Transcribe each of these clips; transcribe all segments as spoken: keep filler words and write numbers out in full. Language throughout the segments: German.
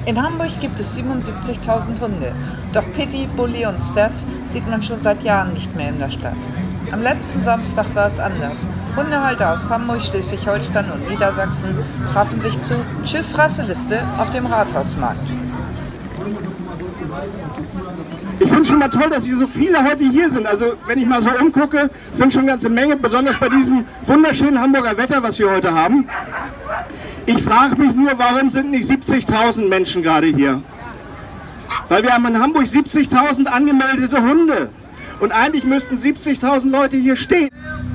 In Hamburg gibt es siebenundsiebzigtausend Hunde, doch Pitti, Bulli und Steph sieht man schon seit Jahren nicht mehr in der Stadt. Am letzten Samstag war es anders. Hundehalter aus Hamburg, Schleswig-Holstein und Niedersachsen trafen sich zu Tschüss Rasseliste auf dem Rathausmarkt. Ich finde schon mal toll, dass hier so viele heute hier sind. Also wenn ich mal so umgucke, sind schon eine ganze Menge, besonders bei diesem wunderschönen Hamburger Wetter, was wir heute haben. Ich frage mich nur, warum sind nicht siebzigtausend Menschen gerade hier? Weil wir haben in Hamburg siebzigtausend angemeldete Hunde. Und eigentlich müssten siebzigtausend Leute hier stehen.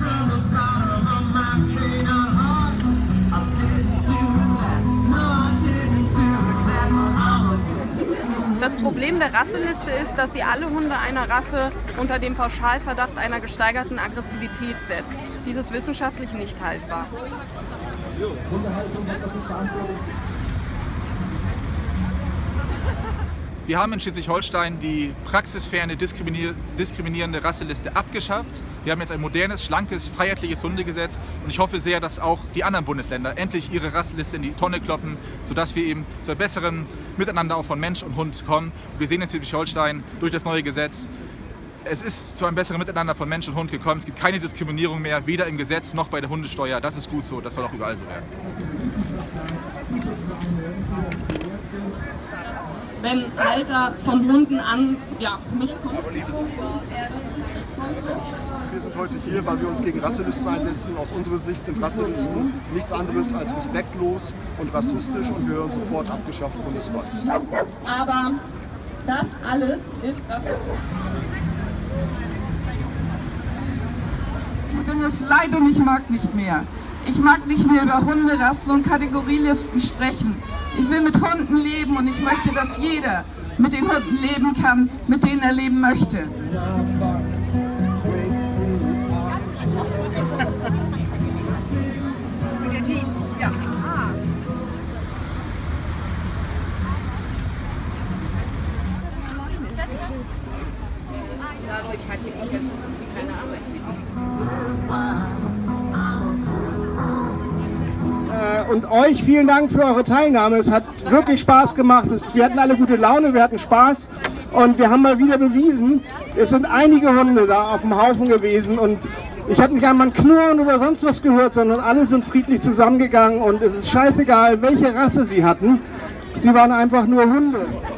Das Problem der Rasseliste ist, dass sie alle Hunde einer Rasse unter dem Pauschalverdacht einer gesteigerten Aggressivität setzt. Dies ist wissenschaftlich nicht haltbar. Wir haben in Schleswig-Holstein die praxisferne diskriminier diskriminierende Rasseliste abgeschafft. Wir haben jetzt ein modernes, schlankes, freiheitliches Hundegesetz und ich hoffe sehr, dass auch die anderen Bundesländer endlich ihre Rasseliste in die Tonne kloppen, sodass wir eben zu einem besseren Miteinander auch von Mensch und Hund kommen. Wir sehen in Schleswig-Holstein durch das neue Gesetz, es ist zu einem besseren Miteinander von Mensch und Hund gekommen. Es gibt keine Diskriminierung mehr, weder im Gesetz noch bei der Hundesteuer. Das ist gut so, das soll auch überall so werden. Wenn Halter von Hunden an ja, mich kommen. Wir sind heute hier, weil wir uns gegen Rasselisten einsetzen. Aus unserer Sicht sind Rasselisten nichts anderes als respektlos und rassistisch und gehören sofort abgeschafft bundesweit. Aber das alles ist rassistisch. Ich bin es leid und ich mag nicht mehr. Ich mag nicht mehr über Hunderassen und Kategorielisten sprechen. Ich will mit Hunden leben und ich möchte, dass jeder mit den Hunden leben kann, mit denen er leben möchte. Ja. Dadurch hatte ich jetzt keine Arbeit mehr. Und euch vielen Dank für eure Teilnahme. Es hat wirklich Spaß gemacht. Wir hatten alle gute Laune, wir hatten Spaß und wir haben mal wieder bewiesen, es sind einige Hunde da auf dem Haufen gewesen und ich habe nicht einmal ein Knurren oder sonst was gehört, sondern alle sind friedlich zusammengegangen und es ist scheißegal, welche Rasse sie hatten. Sie waren einfach nur Hunde.